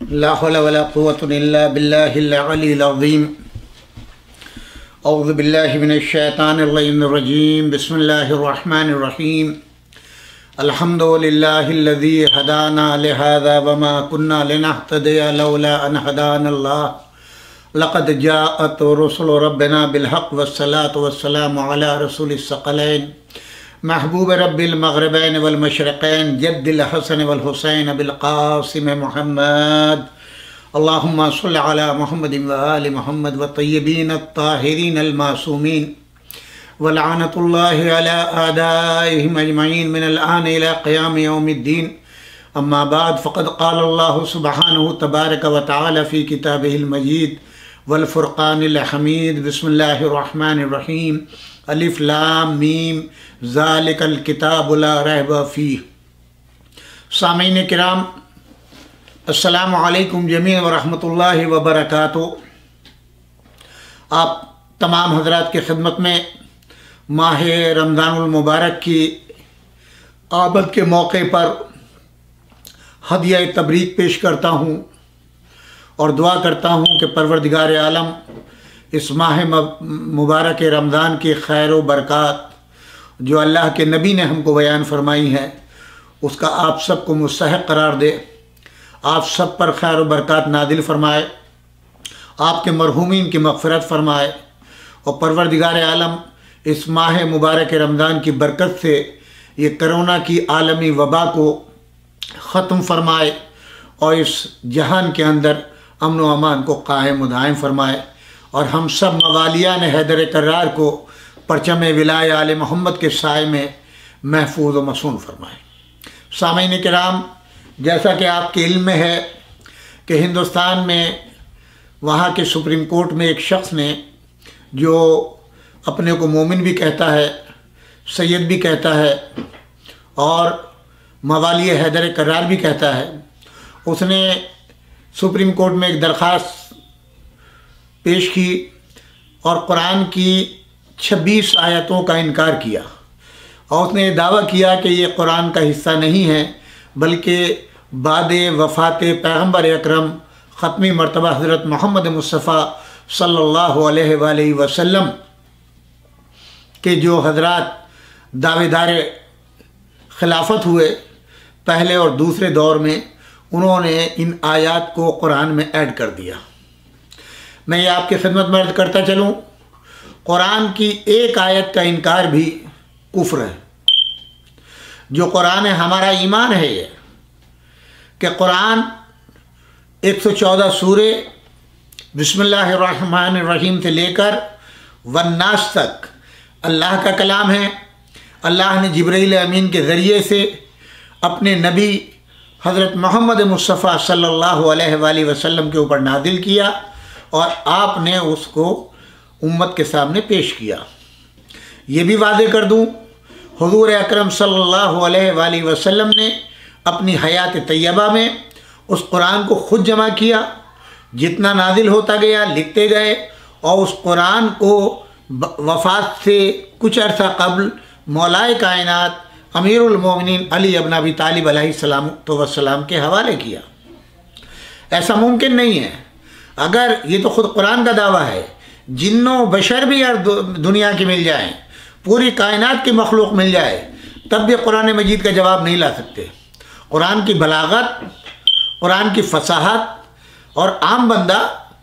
لا حول ولا قوة إلا بالله العلي العظيم. أعوذ بالله من الشيطان اللعين الرجيم. بسم الله الرحمن الرحيم. الحمد لله الذي هدانا لهذا وما كنا لنهتدي لولا أن هدانا الله. لقد جاءت رسل ربنا بالحق والصلاة والسلام على رسول الثقلين محبوب رب المغربين والمشرقين جد الحسن والحسين بالقاسم محمد. اللهم صل على محمد وآل محمد والطيبين الطاهرين المعصومين ولعنة الله على أعدائهم أجمعين من الآن إلى قيام يوم الدين. أما بعد، فقد قال الله سبحانه تبارك وتعالى في كتابه المجيد والفرقان الحميد. بسم الله الرحمن الرحيم. الف لام میم ذالک الکتاب لا ریب فیہ. سامعین کرام، السلام علیکم جمیعا ورحمۃ اللہ وبرکاتہ. آپ تمام حضرات کی خدمت میں ماہ رمضان المبارک کی آمد کے موقع پر ہدیہ تبریک پیش کرتا ہوں اور دعا کرتا ہوں کہ پروردگار عالم اس ماہ مبارک رمضان کی خیر و برکات جو اللہ کے نبی نے ہم کو بیان فرمائی ہے اس کا آپ سب کو مستحق قرار دے، آپ سب پر خیر و برکات نازل فرمائے، آپ کے مرحومین کی مغفرت فرمائے، اور پروردگار عالم اس ماہ مبارک رمضان کی برکت سے یہ کرونا کی عالمی وبا کو ختم فرمائے اور اس جہان کے اندر امن و امان کو قائم و دائم فرمائے، اور ہم سب موالیان حیدر کرار کو پرچم ولایہ آل محمد کے سائے میں محفوظ و مصون فرمائے. سامعین کرام، جیسا کہ آپ کے علم میں ہے کہ ہندوستان میں وہاں کے سپریم کورٹ میں ایک شخص نے جو اپنے کو مومن بھی کہتا ہے، سید بھی کہتا ہے اور موالی حیدر کرار بھی کہتا ہے، اس نے سپریم کورٹ میں ایک درخواست پیش کی اور قرآن کی 26 آیتوں کا انکار کیا، اور اس نے یہ دعویٰ کیا کہ یہ قرآن کا حصہ نہیں ہے بلکہ بعد وفات پیغمبر اکرم ختمی مرتبہ حضرت محمد مصطفیٰ صلی اللہ علیہ وآلہ وسلم کے جو حضرات دعوے دار خلافت ہوئے پہلے اور دوسرے دور میں، انہوں نے ان آیات کو قرآن میں ایڈ کر دیا. میں یہ آپ کی خدمت میں عرض کرتا چلوں، قرآن کی ایک آیت کا انکار بھی کفر ہے. جو قرآن ہے، ہمارا ایمان ہے یہ کہ قرآن 114 سورے بسم اللہ الرحمن الرحیم سے لے کر والناس تک اللہ کا کلام ہے. اللہ نے جبرائیل امین کے ذریعے سے اپنے نبی حضرت محمد مصطفیٰ صلی اللہ علیہ وآلہ وسلم کے اوپر نازل کیا اور آپ نے اس کو امت کے سامنے پیش کیا. یہ بھی واضح کر دوں، حضور اکرم صلی اللہ علیہ وآلہ وسلم نے اپنی حیات طیبہ میں اس قرآن کو خود جمع کیا، جتنا نازل ہوتا گیا لکھتے گئے، اور اس قرآن کو وفات سے کچھ عرصہ قبل مولائے کائنات امیر المومنین علی ابن ابی طالب علیہ السلام کے حوالے کیا. ایسا ممکن نہیں ہے. اگر یہ تو خود قرآن کا دعویٰ ہے، جنوں بشر بھی یار دنیا کی مل جائیں، پوری کائنات کی مخلوق مل جائے، تب بھی قرآن مجید کا جواب نہیں لا سکتے. قرآن کی بلاغت، قرآن کی فصاحت، اور عام بندہ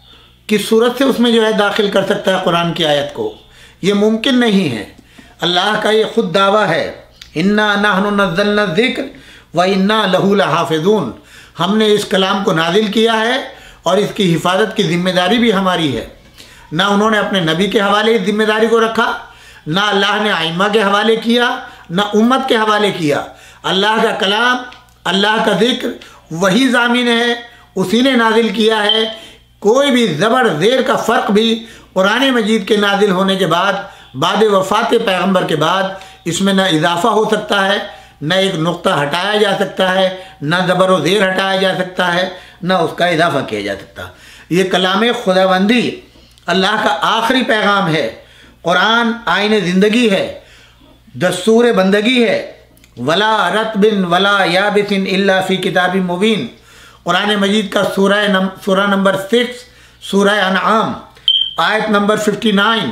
کس صورت سے اس میں جو ہے داخل کر سکتا ہے قرآن کی آیت کو؟ یہ ممکن نہیں ہے. اللہ کا یہ خود دعویٰ ہے، اِنَّا نَحْنُ نَزَّلْنَا الذِّكْرَ وَإِنَّا لَهُ لَحَافِظُونَ. ہم نے اس کلام کو نازل کیا ہے اور اس کی حفاظت کی ذمہ داری بھی ہماری ہے. نہ انہوں نے اپنے نبی کے حوالے اس ذمہ داری کو رکھا، نہ اللہ نے ائمہ کے حوالے کیا، نہ امت کے حوالے کیا. اللہ کا کلام، اللہ کا ذکر وہی ضامن ہے، اسی نے نازل کیا ہے. کوئی بھی زبر زیر کا فرق بھی قرآن مجید کے نازل ہونے کے بعد وفات پیغمبر کے بعد اس میں نہ اضافہ ہو سکتا ہے، نہ ایک نقطہ ہٹایا جا سکتا ہے، نہ زبر و زیر ہٹایا جا سکتا ہے، نہ اس کا اضافہ کیا جا سکتا. یہ کلام خداوندی اللہ کا آخری پیغام ہے. قرآن آئین زندگی ہے، دستور بندگی ہے. ولا رتب ولا یابس الا فی کتاب مبین. قرآن مجید کا سورہ نمبر 6 سورہ انعام آیت نمبر 59۔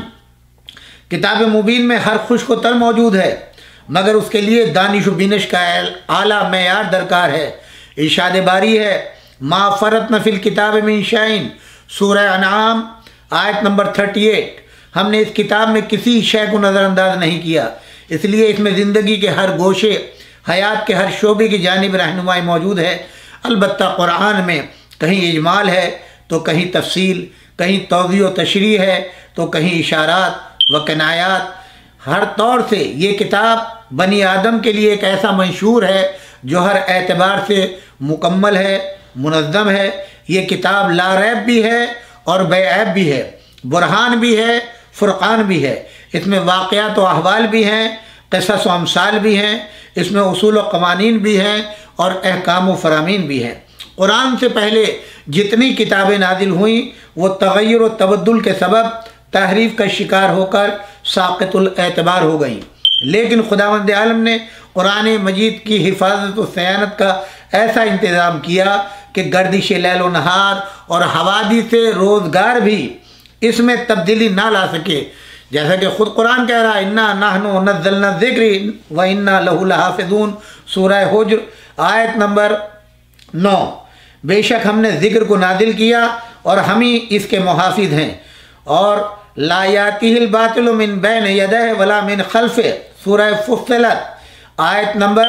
کتاب مبین میں ہر خوش و تر موجود ہے، مگر اس کے لیے دانش و بینش کا اعلیٰ معیار درکار ہے۔ ارشاد باری ہے ما فرطنا فی الکتاب من شیء، سورہ انعام آیت نمبر 38۔ ہم نے اس کتاب میں کسی شے کو نظر انداز نہیں کیا، اس لیے اس میں زندگی کے ہر گوشے، حیات کے ہر شعبے کی جانب رہنمائی موجود ہے۔ البتہ قرآن میں کہیں اجمال ہے تو کہیں تفصیل، کہیں توضیح و تشریح ہے تو کہیں اشارات و کنایات۔ ہر طور سے یہ کتاب بنی آدم کے لیے ایک ایسا منشور ہے جو ہر اعتبار سے مکمل ہے، منظم ہے۔ یہ کتاب لا ریب بھی ہے اور بے عیب بھی ہے، برہان بھی ہے، فرقان بھی ہے۔ اس میں واقعات و احوال بھی ہیں، قصص و امثال بھی ہیں، اس میں اصول و قوانین بھی ہیں اور احکام و فرامین بھی ہیں۔ قرآن سے پہلے جتنی کتابیں نازل ہوئیں وہ تغیر و تبدل کے سبب تحریف کا شکار ہو کر ساقط الاعتبار ہو گئیں، لیکن خداوند عالم نے قرآن مجید کی حفاظت و صیانت کا ایسا انتظام کیا کہ گردش لیل و نہار اور حوادث روزگار بھی اس میں تبدیلی نہ لا سکے، جیسا کہ خود قرآن کہہ رہا ہے انا نحن نزلنا الذکر و انا لہ لحافظون، سورہ حجر آیت نمبر 9۔ بے شک ہم نے ذکر کو نازل کیا اور ہم ہی اس کے محافظ ہیں، اور لا یاتیہ الباطل من بین یدہ ولا من خلفہ، سورہ فصلت آیت نمبر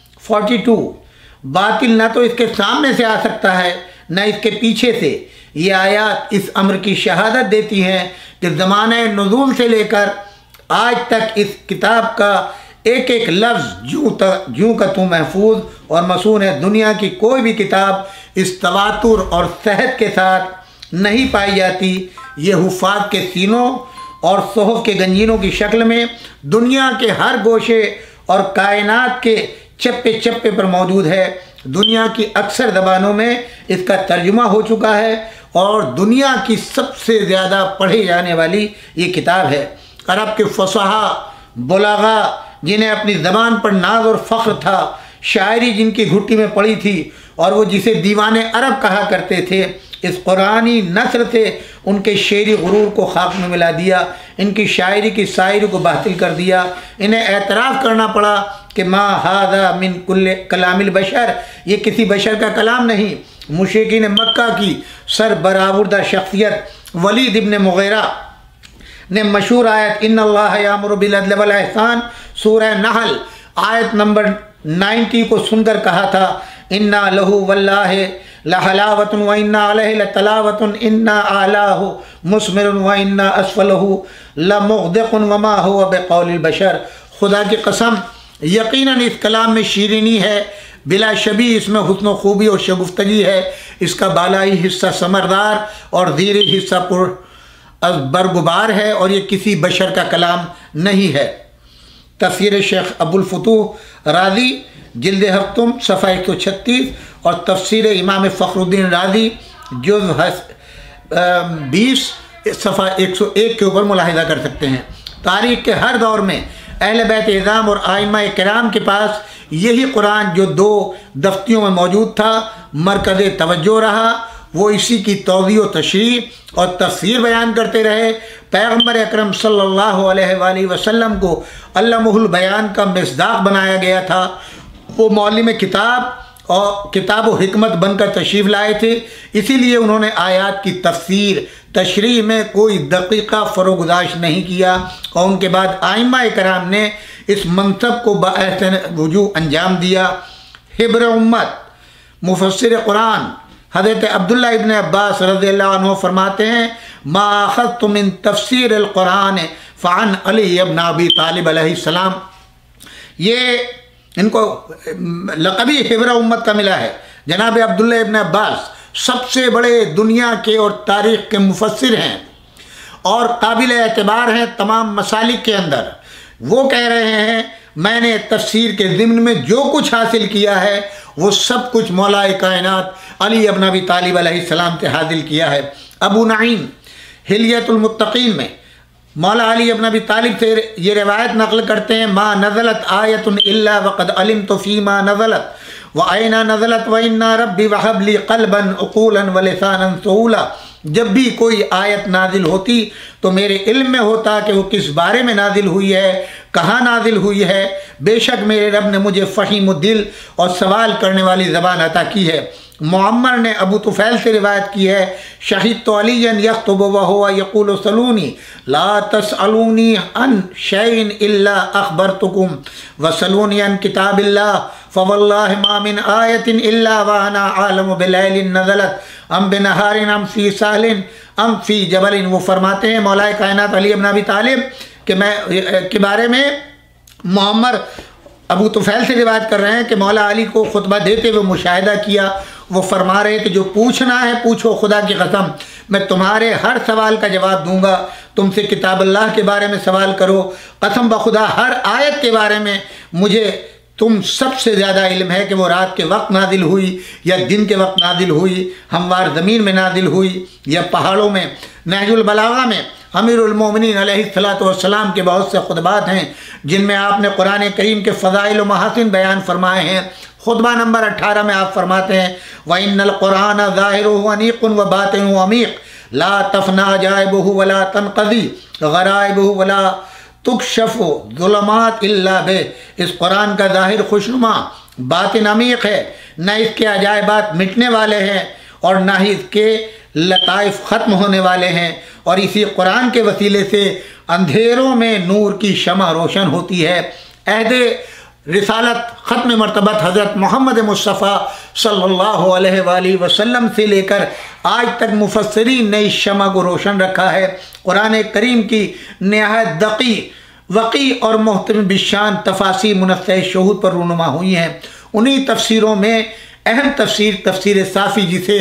42۔ باطل نہ تو اس کے سامنے سے آ سکتا ہے نہ اس کے پیچھے سے۔ یہ آیات اس امر کی شہادت دیتی ہیں کہ زمانہ نزول سے لے کر آج تک اس کتاب کا ایک ایک لفظ جوں کا توں محفوظ اور مصون ہے۔ دنیا کی کوئی بھی کتاب اس تواتر اور صحت کے ساتھ نہیں پائی جاتی۔ یہ حفاظ کے سینوں اور صحف کے گنجینوں کی شکل میں دنیا کے ہر گوشے اور کائنات کے چپے چپے پر موجود ہے۔ دنیا کی اکثر زبانوں میں اس کا ترجمہ ہو چکا ہے اور دنیا کی سب سے زیادہ پڑھی جانے والی یہ کتاب ہے۔ عرب کے فصحاء، بلغا جنہیں اپنی زبان پر ناز اور فخر تھا، شاعری جن کی گھٹی میں پڑی تھی اور وہ جسے دیوان عرب کہا کرتے تھے، اس قرآنی نثر سے ان کے شعری غرور کو خاک میں ملا دیا، ان کی شاعری کی شاعری کو باطل کر دیا۔ انہیں اعتراف کرنا پڑا کہ ما ھذا من کلام البشر، یہ کسی بشر کا کلام نہیں۔ مشرکین مکہ کی سربراوردہ شخصیت ولید ابن مغیرہ نے مشہور آیت ان اللہ یامر بالعدل والاحسان، سورہ نحل آیت نمبر 90 کو سن کر کہا تھا انا لہ واللہ لحلاوۃ و انا علیہ لتلاوۃ انا اعلاہ مثمر و انا اسفلہ لمغدق وما هو بقول البشر۔ خدا کی قسم یقیناً اس کلام میں شیرینی ہے، بلا شبیہ اس میں حسن و خوبی اور شگفتگی ہے۔ اس کا بالائی حصہ ثمردار اور زیریں حصہ پر برگبار ہے اور یہ کسی بشر کا کلام نہیں ہے۔ تفسیر شیخ ابو الفتوح رازی جلد ہفتم صفحہ 136 اور تفسیر امام فخر الدین رازی جز 20 صفحہ 101 کے اوپر ملاحظہ کر سکتے ہیں۔ تاریخ کے ہر دور میں اہل بیت اعظام اور ائمہ کرام کے پاس یہی قرآن جو دو دفتیوں میں موجود تھا مرکز توجہ رہا، وہ اسی کی توضیح و تشریح اور تفسیر بیان کرتے رہے۔ پیغمبر اکرم صلی اللہ علیہ وآلہ وسلم کو علامہ البیان کا مصداق بنایا گیا تھا۔ وہ معلم کتاب و حکمت بن کر تشریف لائے تھے، اسی لیے انہوں نے آیات کی تفسیر تشریح میں کوئی دقیقہ فروگزاشت نہیں کیا، اور ان کے بعد ائمہ کرام نے اس منصب کو باحسن وجوہ انجام دیا۔ حبر امت مفسر قرآن حضرت عبداللہ ابن عباس رضی اللہ عنہ فرماتے ہیں ما اخذت من تفسیر القرآن فعن علی ابن ابی طالب علیہ السلام۔ یہ ان کو لقبی حبر امت کا ملا ہے۔ جناب عبداللہ ابن عباس سب سے بڑے دنیا کے اور تاریخ کے مفسر ہیں اور قابل اعتبار ہیں تمام مسالک کے اندر۔ وہ کہہ رہے ہیں میں نے تفسیر کے ضمن میں جو کچھ حاصل کیا ہے وہ سب کچھ مولا کائنات علی ابن ابی طالب علیہ السلام سے حاصل کیا ہے۔ ابو نعیم حلیۃ المتقین میں مولا علی ابن ابی طالب سے یہ روایت نقل کرتے ہیں ما نزلت آیت الا وقد علمت فیما نزلت व ऐना नज़लत व इन्ना रब्बी वहब ली क़ल्बन उक़ूलन व लिसानन सहूला। जब भी कोई आयत नाजिल होती तो मेरे इल्म में होता कि वो किस बारे में नाजिल हुई है, कहाँ नाजिल हुई है। बेशक मेरे रब ने मुझे फ़हीम दिल और सवाल करने वाली ज़बान अता की है। मुअम्मर ने अबू तुफ़ैल से रिवायत की है, शहीद तो अलीयन यख्तुबु व हुवा यक़ूलु सलूनी ला तसअलूनी अन शैइन इल्ला अख़बरतुकुम व सलूनी अन किताबिल्लाह फ़वल्लाहि मा मिन आयतिन इल्ला व अना आलमु बिलैलिन नज़लत अम बिनहारिन अम फ़ी साहलिन अम फ़ी जबलिन। वो फरमाते हैं मौलाए कायनात अली इब्न अबी तालिब के बारे में मुअम्मर अबू तुफ़ैल से रिवायत कर रहे हैं कि मौला अली को खुतबा देते हुए मुशाहिदा किया। वो फरमा रहे थे जो पूछना है पूछो, खुदा की कसम मैं तुम्हारे हर सवाल का जवाब दूंगा। तुमसे किताब अल्लाह के बारे में सवाल करो, कसम बखुदा हर आयत के बारे में मुझे तुम सबसे ज़्यादा इल्म है कि वो रात के वक्त नादिल हुई या दिन के वक्त नादिल हुई, हमवार ज़मीन में नादिल हुई या पहाड़ों में। नहजुल बलागा में अमीरुल मोमिनीन अलैहिस्सलातु वस्सलाम के बहुत से खुतबात हैं जिनमें आपने कुरान करीम के फ़ज़ाइल व महासिन बयान फरमाए हैं। खुतबा नंबर 18 में आप फरमाते हैं व इन्नल कुरान ज़ाहिरुहु अनीक़ुन व बातिनुहु अमीक़ ला तफ़ना अजाइबुहु वला तनक़ज़ी ग़राइबुहु वला तुकशफ़ु ज़ुलमात इल्ला बे। इस कुरान का ज़ाहिर खुशनुमा, बातिन अमीक़ है, न इसके अजायबात मिटने वाले हैं और न ही इसके लताइफ़ ख़त्म होने वाले हैं। और इसी कुरान के वसीले से अंधेरों में नूर की शमा रोशन होती है। अहदे रिसालत ख़त्म मरतबत हज़रत मोहम्मद मुस्तफ़ा सल्लल्लाहु अलैहि वसल्लम से लेकर आज तक मुफस्सिरीन ने इस शमा को रोशन रखा है। कुरान करीम की नहायत दक़ी वक़ी और मोहतरम बिशान तफासीर मुनस्सह शहूद पर रूनुमा हुई हैं। उन्हीं तफसीरों में अहम तफसीर तफसीर साफ़ी, जिसे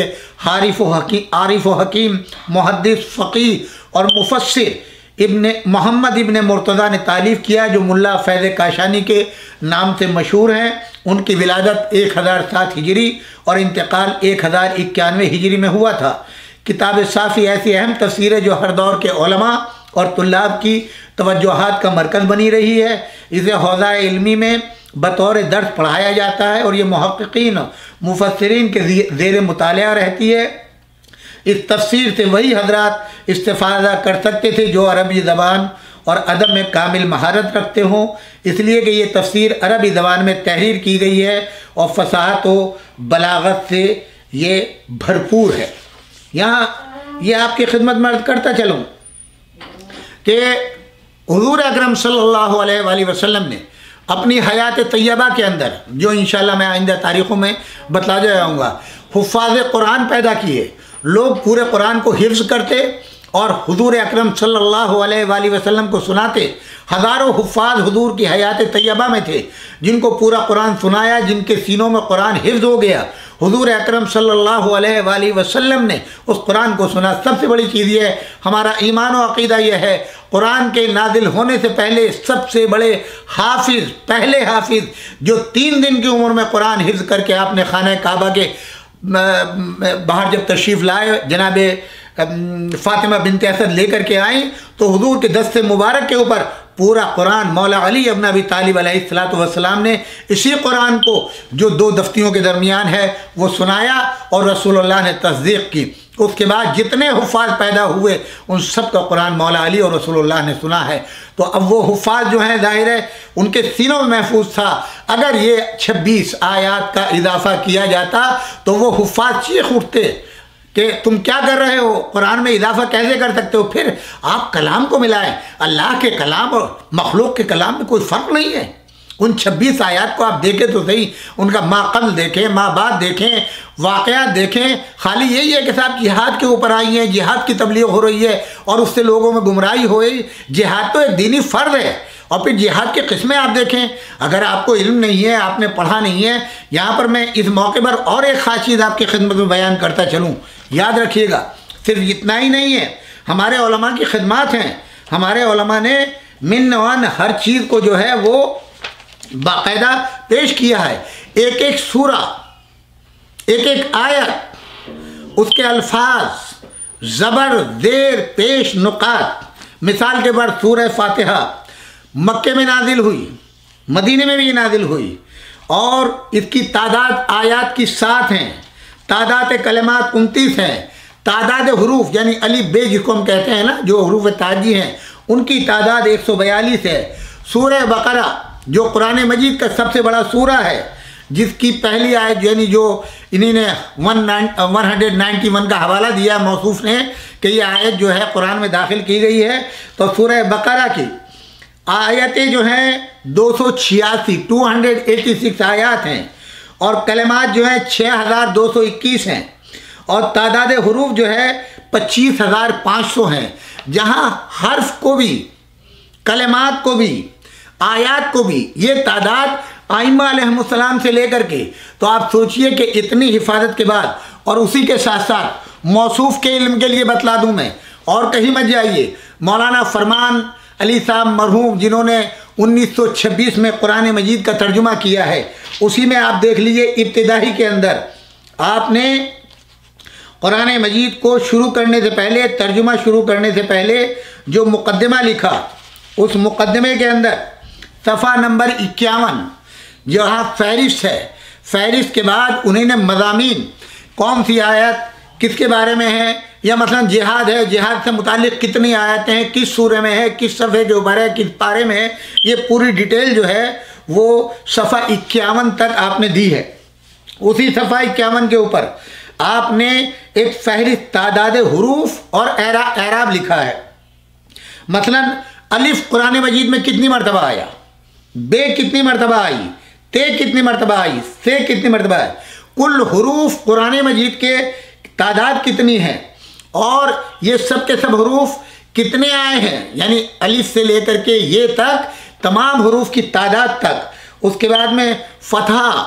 आरिफ़ व हकीम मुहद्दिस फ़क़ीह और मुफस्सिर मोहम्मद इब्न मुर्तज़ा ने तालीफ़ किया, जो मुल्ला फैज़ काशानी के नाम से मशहूर हैं। उनकी विलादत 1007 हिजरी और इंतकाल 1091 हिजरी में हुआ था। किताब साफ़ी ऐसी अहम तफसीर है जो हर दौर के उलमा और तुल्लाब की तवज्जुहात का मरकज़ बनी रही है। इसे हौज़ा इल्मी में बतौर दर्स पढ़ाया जाता है और ये मुहक्किकीन मुफस्सिरीन के ज़ेर मुतालिया रहती है। इस तफसीर से वही हजरात इस्तिफ़ादा कर सकते थे जो अरबी ज़बान और अदब में कामिल महारत रखते हों, इसलिए कि ये तफसीर अरबी ज़बान में तहरीर की गई है और फसाहत व बलागत से ये भरपूर है। यहाँ ये आपकी खिदमत में अर्ज़ करता चलूँ कि हुज़ूर अकरम सल्लल्लाहु अलैहि वसल्लम ने अपनी हयात तैयबा के अंदर, जो इंशाअल्लाह मैं आइंदा तारीख़ों में बतला जाऊँगा, हुफ़्फ़ाज़ कुरान पैदा किए। लोग पूरे कुरान को हिफ्ज़ करते और हुज़ूर अकरम सल्लल्लाहु अलैहि वसल्लम को सुनाते। हज़ारों हुफ़्फ़ाज़ हुज़ूर की हयात तैयबा में थे जिनको पूरा कुरान सुनाया, जिनके सीनों में कुरान हिफ्ज़ हो गया। हुज़ूर अकरम सल्लल्लाहु अलैहि वसल्लम ने उस कुरान को सुना। सबसे बड़ी चीज़ ये है, हमारा ईमान और अक़ीदा यह है, कुरान के नाजिल होने से पहले सबसे बड़े हाफिज़, पहले हाफिज़ जो 3 दिन की उम्र में कुरान हिफ्ज़ करके आपने खाना काबा के बाहर जब तशरीफ़ लाए, जनाब फ़ातिमा बिनत असद लेकर के आई, तो हुज़ूर के दस्ते मुबारक के ऊपर पूरा कुरान मौला अली इब्न अबी तालिब अलैहिस्सलातु वस्सलाम ने इसी कुरान को, जो 2 दफ्तियों के दरमियान है, वो सुनाया और रसूलुल्लाह ने तस्दीक़ की। उसके बाद जितने हुफ़्फ़ाज़ पैदा हुए उन सब का कुरान मौला अली और रसूलुल्लाह ने सुना है। तो अब वो हुफ़्फ़ाज़ जो हैं, ज़ाहिर है उनके सीनों में महफूज था। अगर ये 26 आयात का इजाफ़ा किया जाता तो वो हुफ़्फ़ाज़ चीख उठते कि तुम क्या कर रहे हो, कुरान में इजाफ़ा कैसे कर सकते हो। फिर आप कलाम को मिलाएं, अल्लाह के कलाम और मखलूक के कलाम में कोई फ़र्क नहीं है। उन 26 आयात को आप देखें तो सही, उनका माक़बल देखें, माँ बाप देखें, वाक़यात देखें। खाली यही है कि साहब जिहाद के ऊपर आई है, जिहाद की तबलीग हो रही है और उससे लोगों में गुमराही हो रही। जिहाद तो एक दीनी फ़र्ज़ है। और फिर जिहाद की किस्में आप देखें, अगर आपको इल्म नहीं है, आपने पढ़ा नहीं है। यहाँ पर मैं इस मौके पर और एक ख़ास चीज़ आपकी खिदमत में बयान करता चलूँ, याद रखिएगा। सिर्फ इतना ही नहीं है, हमारे उलमा की खिदमत हैं। हमारे उलमा ने मिन हर चीज़ को जो है वो बाकायदा पेश किया है। एक एक सूरा, एक एक आयत, उसके अल्फाज, ज़बर, ज़ेर, पेश, नुकात। मिसाल के बाद सूरह फातिहा मक्के में नाजिल हुई, मदीने में भी नाजिल हुई اور اس کی تعداد آیات کی 7 ہیں، تعداد کلمات 29 ہیں، تعداد حروف یعنی الف بے جس کو ہم کہتے ہیں نا، جو حروف تاجی ہیں، ان کی تعداد 142 ہے۔ سورہ بقرہ جو قرآن مجید کا سب سے بڑا سورہ ہے، جس کی پہلی آیت یعنی جو انہی نے 191 کا حوالہ دیا موصوف نے کہ یہ آیت جو ہے قرآن میں داخل کی گئی ہے، تو سورہ بقرہ کی آیتیں جو ہیں 286 آیات ہیں، اور کلمات جو ہیں 6221 ہیں، اور تعداد حروف جو ہے 25500 ہیں۔ جہاں حرف کو بھی، کلمات کو بھی، آیات کو بھی یہ تعداد ائمہ علیہم السلام سے لے کر کے، تو آپ سوچئے کہ اتنی حفاظت کے بعد، اور اسی کے ساتھ ساتھ موصوف کے علم کے لیے بتلا دوں میں، اور کہیں مت جائیے، مولانا فرمان علی صاحب مرحوم جنہوں نے 1926 میں قرآن مجید کا ترجمہ کیا ہے، اسی میں آپ دیکھ لیجئے ابتدائی کے اندر آپ نے قرآن مجید کو شروع کرنے سے پہلے، ترجمہ شروع کرنے سے پہلے جو مقدمہ لکھا، اس مقدمے کے اندر صفحہ نمبر 51 جہاں فہرست ہے، فہرست کے بعد انہیں نے مضامین، کون سی آیت کس کے بارے میں ہے، یا مثلا جہاد ہے، جہاد سے متعلق کتنی آیتیں ہیں، کس سورے میں ہے، کس صفحے کے اوپر ہے، کس پارے میں ہے، یہ پوری ڈیٹیل جو ہے وہ صفحہ 51 تک آپ نے دی ہے۔ اسی صفحہ 51 کے اوپر آپ نے ایک فہرست تعداد حروف اور اعراب لکھا ہے۔ مثلا الف قرآن مجید میں کتنی مرتبہ آیا، بے کتنی مرتبہ آئی، تے کتنی مرتبہ آئی، سے کتنی مرتبہ آئی، کل حروف قرآن مجید کے تعداد کتنی ہے، اور یہ سب کے سب حروف کتنے آئے ہیں، یعنی الف سے لے کر کے یہ تک تمام حروف کی تعداد تک۔ اس کے بعد میں فتحہ،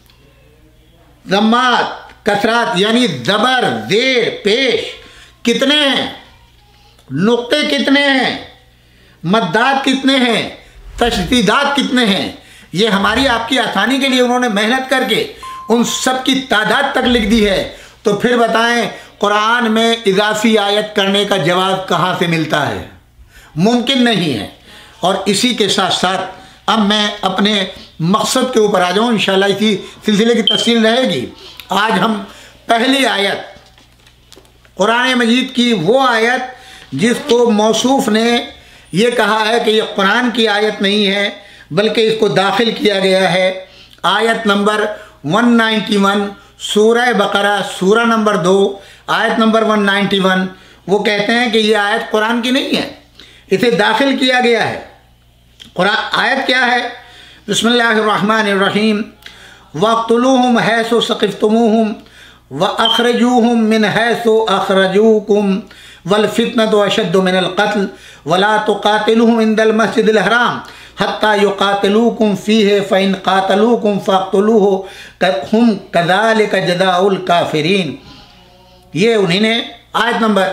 ضمات، کسرات یعنی زبر، زیر، پیش کتنے ہیں، نقطے کتنے ہیں، مدات کتنے ہیں، تشدیدات کتنے ہیں، یہ ہماری آپ کی آسانی کے لیے انہوں نے محنت کر کے ان سب کی تعداد تک لکھ دی ہے۔ تو پھر بتائیں قرآن میں اضافی آیت کرنے کا جواز کہاں سے ملتا ہے؟ ممکن نہیں ہے۔ اور اسی کے ساتھ ساتھ اب میں اپنے مقصد کے اوپر آ جاؤں، انشاءاللہ اسی سلسلے کی تفصیل رہے گی۔ آج ہم پہلی آیت قرآن مجید کی وہ آیت جس کو موصوف نے یہ کہا ہے کہ یہ قرآن کی آیت نہیں ہے بلکہ اس کو داخل کیا گیا ہے، آیت نمبر 191 سورہ بقرہ سورہ نمبر 2 آیت نمبر 191۔ وہ کہتے ہیں کہ یہ آیت قرآن کی نہیں ہے، اسے داخل کیا گیا ہے۔ آیت کیا ہے؟ بسم اللہ الرحمن الرحیم وَاقْتُلُوهُمْ حَيْثُ ثَقِفْتُمُوهُمْ وَأَخْرِجُوهُمْ مِنْ حَيْثُ أَخْرَجُوكُمْ وَالْفِتْنَةُ أَشَدُّ مِنَ الْقَتْلِ وَلَا تُقَاتِلُوهُمْ عِنْدَ الْمَسْجِدِ الْحَرَامِ حَتَّى يُقَاتِلُوكُمْ فِيهِ فَإِنْ قَاتَلُوكُمْ فَاقْتُلُوهُمْ هُمْ كَذَلِكَ جَزَاءُ الْكَافِرِينَ۔ یہ انہی نے آیت نمبر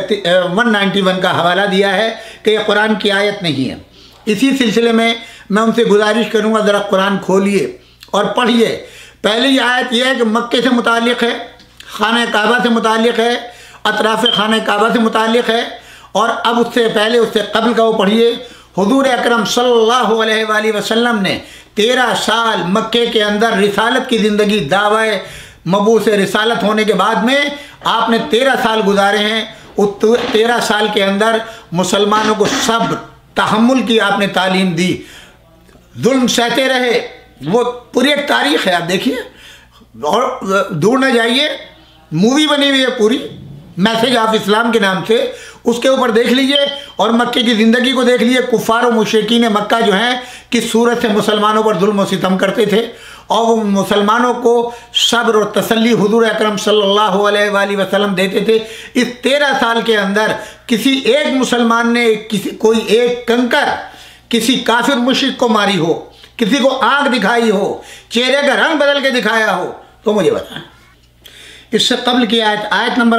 191 کا حوالہ دیا ہے کہ یہ قرآن کی آیت نہیں ہے۔ اسی سلسلے میں میں ان سے گزارش کروں گا ذرا قرآن کھولیے اور پڑھیے۔ پہلی آیت یہ ہے کہ مکے سے متعلق ہے، خانہ کعبہ سے متعلق ہے، اطراف خانہ کعبہ سے متعلق ہے، اور اب اس سے پہلے اس سے قبل کا وہ پڑھیے۔ حضور اکرم صلی اللہ علیہ وآلہ وسلم نے 13 سال مکے کے اندر رسالت کی زندگی، دعوی مبعوث رسالت ہونے کے بعد میں آپ نے 13 سال گزارے ہیں۔ اس 13 سال کے اندر مسلمانوں کو صبر، تحمل کی آپ نے تعلیم دی، ظلم سہتے رہے، وہ پوری ایک تاریخ ہے، آپ دیکھیے، اور دور نہ جائیے، مووی بنی ہوئی ہے پوری میسج آف اسلام کے نام سے، اس کے اوپر دیکھ لیجئے، اور مکے کی زندگی کو دیکھ لیجئے۔ کفار و مشرکین مکہ جو ہیں کس صورت سے مسلمانوں پر ظلم و ستم کرتے تھے، اور وہ مسلمانوں کو صبر و تسلی حضور اکرم صلی اللہ علیہ وآلہ وسلم دیتے تھے۔ اس 13 سال کے اندر کسی ایک مسلمان نے کوئی ایک کنکر کسی کافر مشرک کو ماری ہو، کسی کو آنکھ دکھائی ہو، چہرے کا رنگ بدل کے دکھایا ہو تو مجھے بتائیں۔ اس سے قبل کی آیت نمبر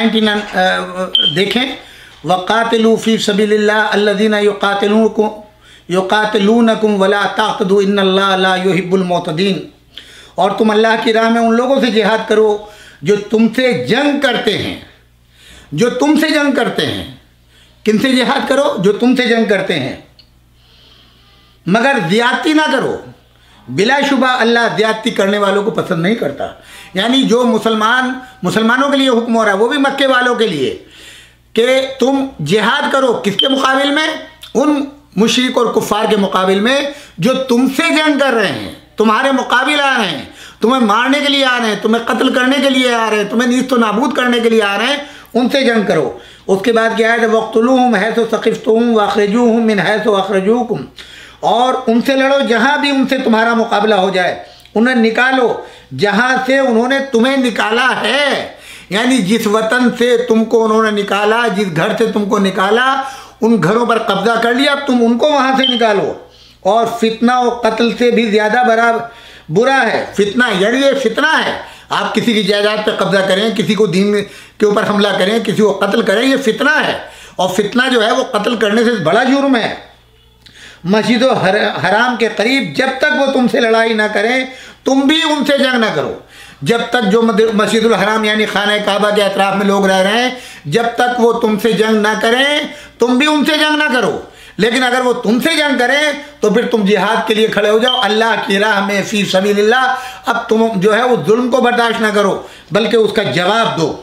199 دیکھیں، وَقَاتِلُوا فِي سَبِيلِ اللَّهِ الَّذِينَ يُقَاتِلُونَكُمْ وَلَا تَعْتَدُوا إِنَّ اللَّهَ لَا يُحِبُّ الْمُعْتَدِينَ۔ اور تم اللہ کی راہ میں ان لوگوں سے جہاد کرو جو تم سے جنگ کرتے ہیں، جو تم سے جنگ کرتے ہیں۔ کن سے جہاد کرو؟ جو تم سے جنگ کرتے ہیں، مگر زیادتی نہ کرو، بلا شبہ اللہ زیادتی کرنے والوں کو پسند نہیں کرتا. یعنی جو مسلمانوں کے لیے حکم ہو رہا ہے وہ بھی مکے والوں کے لیے کہ تم جہاد کرو. کس کے مقابل میں؟ ان مشرک اور کفار کے مقابل میں جو تم سے جنگ کر رہے ہیں، تمہارے مقابل آ رہے ہیں، تمہیں مارنے کے لیے آ رہے ہیں، تمہیں قتل کرنے کے لیے آ رہے ہیں، تمہیں نیست و نابود کرنے کے لیے آ رہے ہیں. ان سے جنگ کرو. اس کے بعد کیا ہے؟ وَاقْتُلُوهُمْ حَيْثُ ثَقِفْتُمُوهُمْ وَأَخْرِجُوهُمْ مِنْ حَيْثُ أَخْرَجُوكُمْ. اور ان سے لڑو جہاں بھی ان سے تمہارا مقابلہ ہو جائے. انہیں نکالو جہاں سے انہوں نے تمہیں نکالا ہے. یعنی جس وطن سے تم کو انہوں نے نکالا، جس گھر سے تم کو نکالا، ان گھروں پر قبضہ کر لیا، اب تم ان کو وہاں سے نکالو. اور فتنہ و قتل سے بھی زیادہ برا ہے فتنہ. یعنی یہ فتنہ ہے. آپ کسی کی جائیداد پہ قبضہ کریں، کسی کو دین کے اوپر حملہ کریں، کسی کو قتل کریں، یہ فتنہ ہے. اور فتنہ جو ہے وہ قتل کرنے سے بڑا جرم ہے. مسجد و حرام کے قریب جب تک وہ تم سے لڑائی نہ کریں تم بھی ان سے جنگ نہ کرو. جب تک جو مسجد الحرام یعنی خانہ کعبہ کے اطراف میں لوگ رہ رہے ہیں، جب تک وہ تم سے جنگ نہ کریں تم بھی ان سے جنگ نہ کرو. لیکن اگر وہ تم سے جنگ کریں تو پھر تم جہاد کے لیے کھڑے ہو جاؤ اللہ کی راہ میں فی سبیل اللہ. اب تم جو ہے اس ظلم کو برداشت نہ کرو بلکہ اس کا جواب دو.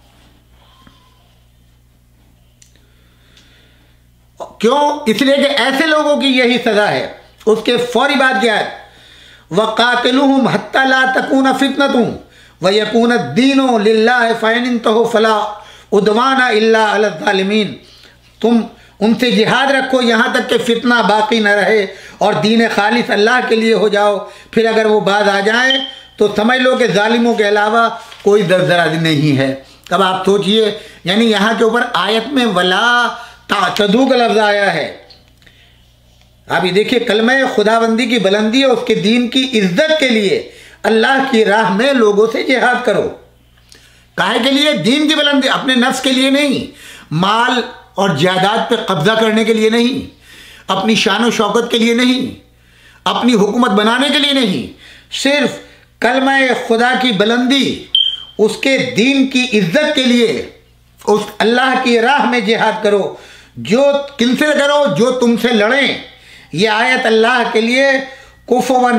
کیوں؟ اس لیے کہ ایسے لوگوں کی یہی سزا ہے. اس کے فوری بعد کیا ہے؟ وَقَاتِلُوهُمْ حَتَّى لَا تَكُونَ فِتْنَةٌ وَيَكُونَ الدِّينُ لِلَّهِ فَإِنِ انْتَهُوا فَلَا عُدْوَانَ إِلَّا عَلَى الظَّالِمِينَ. تم ان سے جہاد رکھو یہاں تک کہ فتنہ باقی نہ رہے اور دین خالص اللہ کے لیے ہو جاؤ. پھر اگر وہ باز آ جائیں تو سمجھ لو کہ ظالموں کے علاوہ کوئی درزرازی نہیں ہے. اب آپ سوچئے، یعنی یہاں کے اوپر آیت میں وَلَا تعتدوا کا لفظ آیا ہے. آپ یہ دیکھیے کلمہ خداوندی کی بلندی اور اس کے دین کی عزت کے لیے اللہ کی راہ میں لوگوں سے جہاد کرو. کاہے کے لیے؟ دین کی بلندی، اپنے نفس کے لیے نہیں، مال اور جائیداد پہ قبضہ کرنے کے لیے نہیں، اپنی شان و شوکت کے لیے نہیں، اپنی حکومت بنانے کے لیے نہیں. صرف کلمہ خدا کی بلندی، اس کے دین کی عزت کے لیے اس اللہ کی راہ میں جہاد کرو. جو کن سے کرو؟ جو تم سے لڑیں. یہ آیت اللہ کے لیے کفواً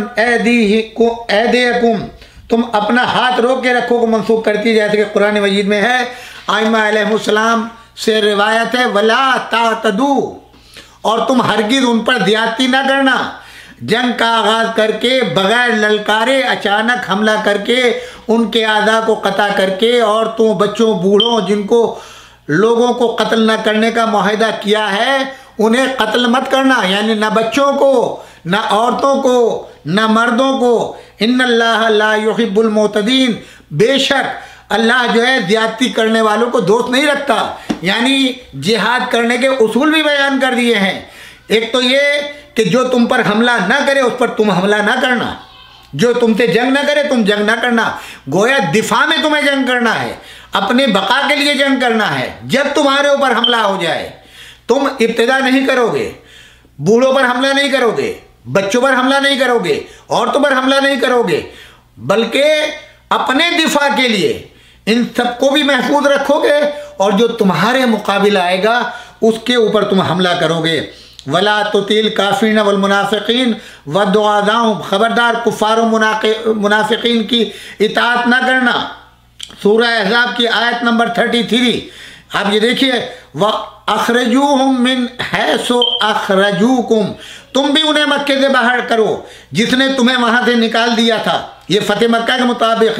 ایدیکم، تم اپنا ہاتھ روک کے رکھو کو منسوخ کرتی ہے، جیسے کہ قرآن مجید میں ہے. ائمہ علیہ السلام سے روایت ہے وَلَا تَعْتَدُوا، اور تم ہرگز ان پر زیادتی نہ کرنا. جنگ کا آغاز کر کے بغیر للکارے اچانک حملہ کر کے ان کے اعضاء کو قطع کر کے عورتوں، بچوں، بوڑھوں جن کو لوگوں کو قتل نہ کرنے کا معاہدہ کیا ہے انہیں قتل مت کرنا. یعنی نہ بچوں کو، نہ عورتوں کو، نہ مردوں کو. ان اللہ لا یحب المعتدین، بے شک اللہ جو ہے زیادتی کرنے والوں کو دوست نہیں رکھتا. یعنی جہاد کرنے کے اصول بھی بیان کر دیے ہیں. ایک تو یہ کہ جو تم پر حملہ نہ کرے اس پر تم حملہ نہ کرنا، جو تم سے جنگ نہ کرے تم جنگ نہ کرنا. گویا دفاع میں تمہیں جنگ کرنا ہے، اپنے بقا کے لیے جنگ کرنا ہے. جب تمہارے اوپر حملہ ہو جائے تم ابتدا نہیں کرو گے، بوڑھوں پر حملہ نہیں کرو گے، بچوں پر حملہ نہیں کرو گے، عورتوں پر حملہ نہیں کرو گے، بلکہ اپنے دفاع کے لیے ان سب کو بھی محفوظ رکھو گے اور جو تمہارے مقابل آئے گا اس کے اوپر تم حملہ کرو گے. وَلَا تُطِعِ الْكَافِرِينَ وَالْمُنَافِقِينَ وَادْعُ أَذَاهُمْ، خبردار کفار و منافقین کی اطاعت نہ کرنا. سورہ احزاب کی آیت نمبر 33. آپ یہ دیکھیے وَأَخْرَجُوهُمْ مِنْ حَيْثُ أَخْرَجُوكُمْ، تم بھی انہیں مکے سے باہر کرو جس نے تمہیں وہاں سے نکال دیا تھا. یہ فتح مکہ کے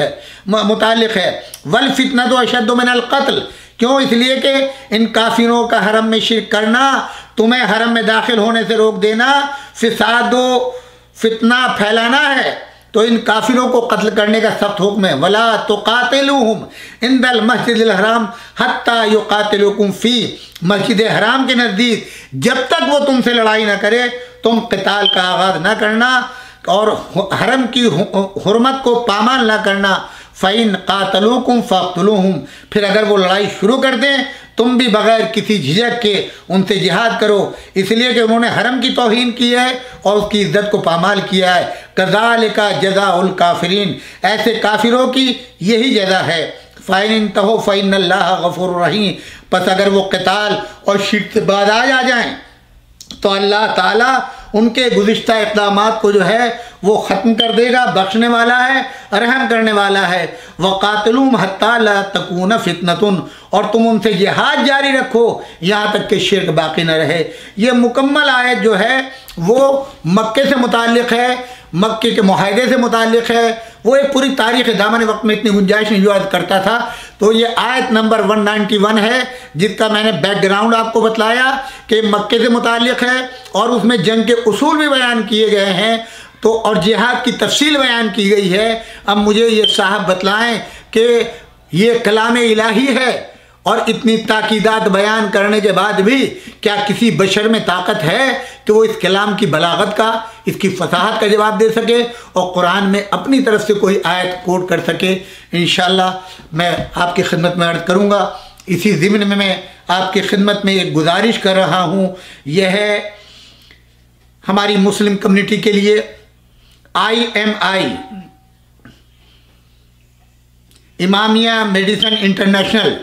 متعلق ہے. وَالْفِتْنَةُ أَشَدُّ مِنَ الْقَتْلِ، کیوں؟ اس لیے کہ ان کافروں کا حرم میں شرک کرنا، تمہیں حرم میں داخل ہونے سے روک دینا، فساد و فتنہ پھیلانا ہے. تو ان کافروں کو قتل کرنے کا سخت حکم ہے. وَلَا تُقَاتِلُوهُمْ عِنْدَ الْمَسْجِدِ الْحَرَامِ حَتَّى يُقَاتِلُوكُمْ فِيهِ، مسجد حرام کے نزدیک جب تک وہ تم سے لڑائی نہ کرے تم قتال کا آغاز نہ کرنا اور حرم کی حرمت کو پامال نہ کرنا. فَإِنْ قَاتَلُوكُمْ فَاقْتُلُوهُمْ، پھر اگر وہ لڑائی شروع کر دیں تم بھی بغیر کسی جھجک کے ان سے جہاد کرو، اس لیے کہ انہوں نے حرم کی توہین کی ہے اور اس کی عزت کو پامال کیا ہے. كَذَلِكَ جَزَاءُ الْكَافِرِينَ، ایسے کافروں کی یہی جزا ہے. فَإِنْ انْتَهُوا فَإِنَّ اللَّهَ غَفُورٌ رَحِيمٌ، پس اگر وہ قتال اور شرک سے باز آ جائیں تو اللہ تعالیٰ ان کے گزشتہ اقدامات کو جو ہے وہ ختم کر دے گا، بخشنے والا ہے، رحم کرنے والا ہے۔ وَقَاتِلُوهُمْ حَتَّى لَا تَكُونَ فِتْنَةٌ، اور تم ان سے جہاد جاری رکھو یہاں تک کہ شرک باقی نہ رہے۔ یہ مکمل آیت جو ہے وہ مکے سے متعلق ہے، مکے کے معاہدے سے متعلق ہے۔ وہ ایک پوری تاریخ دامن وقت میں اتنی گنجائش نہیں جو عرض کرتا تھا، تو یہ آیت نمبر 191 ہے جس کا میں نے بیک گراؤنڈ آپ کو بتلایا کہ مکے سے متعلق ہے، اور اس میں جنگ کے اصول بھی بیان کیے گئے ہیں، تو اور جہاد کی تفصیل بیان کی گئی ہے۔ اب مجھے یہ صاحب بتلائیں کہ یہ کلام الہی ہے، اور اتنی تاکیدات بیان کرنے کے بعد بھی کیا کسی بشر میں طاقت ہے کہ وہ اس کلام کی بلاغت کا، اس کی فصاحت کا جواب دے سکے اور قرآن میں اپنی طرف سے کوئی آیت کوٹ کر سکے؟ انشاءاللہ میں آپ کی خدمت میں عرض کروں گا۔ اسی ضمن میں آپ کی خدمت میں ایک گزارش کر رہا ہوں، یہ ہے ہماری مسلم کمیونٹی کے لیے IMI امامیہ میڈیسن انٹرنیشنل،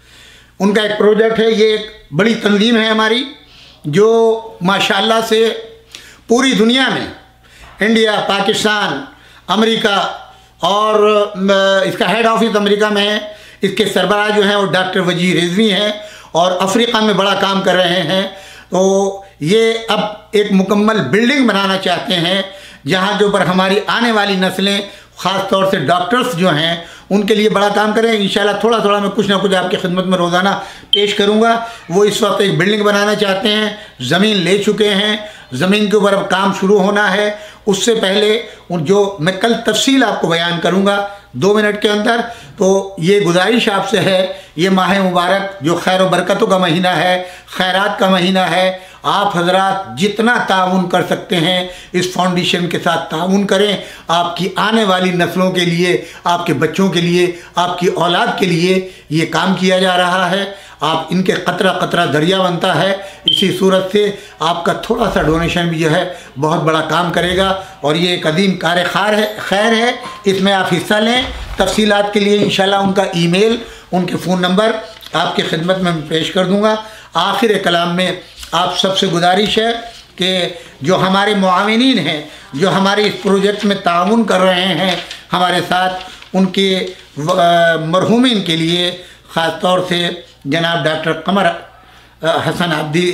ان کا ایک پروجیکٹ ہے۔ یہ ایک بڑی تنظیم ہے ہماری جو ماشاءاللہ سے پوری دنیا میں، انڈیا، پاکستان، امریکہ، اور اس کا ہیڈ آفس امریکہ میں ہے۔ اس کے سربراہ جو ہیں وہ ڈاکٹر وجیہ رضوی ہیں، اور افریقہ میں بڑا کام کر رہے ہیں۔ تو یہ اب ایک مکمل بلڈنگ بنانا چاہتے ہیں جہاں جو پر ہماری آنے والی نسلیں، خاص طور سے ڈاکٹرز جو ہیں، ان کے لیے بڑا کام کریں۔ انشاءاللہ تھوڑا تھوڑا میں کچھ نہ کچھ آپ کی خدمت میں روزانہ پیش کروں گا۔ وہ اس وقت ایک بلڈنگ بنانا چاہتے ہیں، زمین لے چکے ہیں، زمین کے اوپر اب کام شروع ہونا ہے۔ اس سے پہلے جو میں کل تفصیل آپ کو بیان کروں گا 2 منٹ کے اندر، تو یہ گزارش آپ سے ہے، یہ ماہ مبارک جو خیر و برکتوں کا مہینہ ہے، خیرات کا مہینہ ہے، آپ حضرات جتنا تعاون کر سکتے ہیں اس فاؤنڈیشن کے ساتھ تعاون کریں۔ آپ کی آنے والی نسلوں کے لیے، آپ کے بچوں کے لیے، آپ کی اولاد کے لیے یہ کام کیا جا رہا ہے۔ آپ ان کے قطرہ قطرہ دریا بنتا ہے، اسی صورت سے آپ کا تھوڑا سا ڈونیشن بھی جو ہے بہت بڑا کام کرے گا، اور یہ ایک عظیم کار خیر ہے۔ اس میں آپ حصہ لیں۔ تفصیلات کے لیے انشاءاللہ ان کا ای میل، ان کے فون نمبر آپ کی خدمت میں پیش کر دوں گا۔ آخر کلام میں آپ سب سے گزارش ہے کہ جو ہمارے معاونین ہیں، جو ہمارے اس پروجیکٹ میں تعاون کر رہے ہیں ہمارے ساتھ، ان کے مرحومین کے لیے، خاص طور سے جناب ڈاکٹر قمر حسن عابدی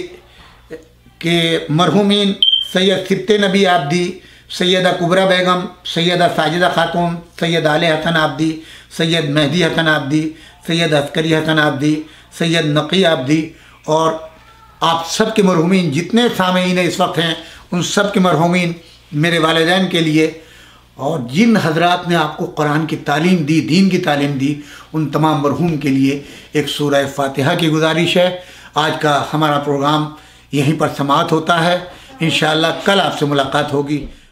کے مرحومین سید سبت نبی عابدی، سیدہ کبرہ بیگم، سیدہ ساجدہ خاتون، سید علی حسن عابدی، سید مہدی حسن عابدی، سید عسکری حسن عابدی، سید نقی عابدی، اور آپ سب کے مرحومین جتنے سامعین اس وقت ہیں، ان سب کے مرحومین، میرے والدین کے لیے، اور جن حضرات نے آپ کو قرآن کی تعلیم دی، دین کی تعلیم دی، ان تمام مرحوم کے لیے ایک سورہ فاتحہ کی گزارش ہے۔ آج کا ہمارا پروگرام یہیں پر سماعت ہوتا ہے۔ انشاءاللہ کل آپ سے ملاقات ہوگی۔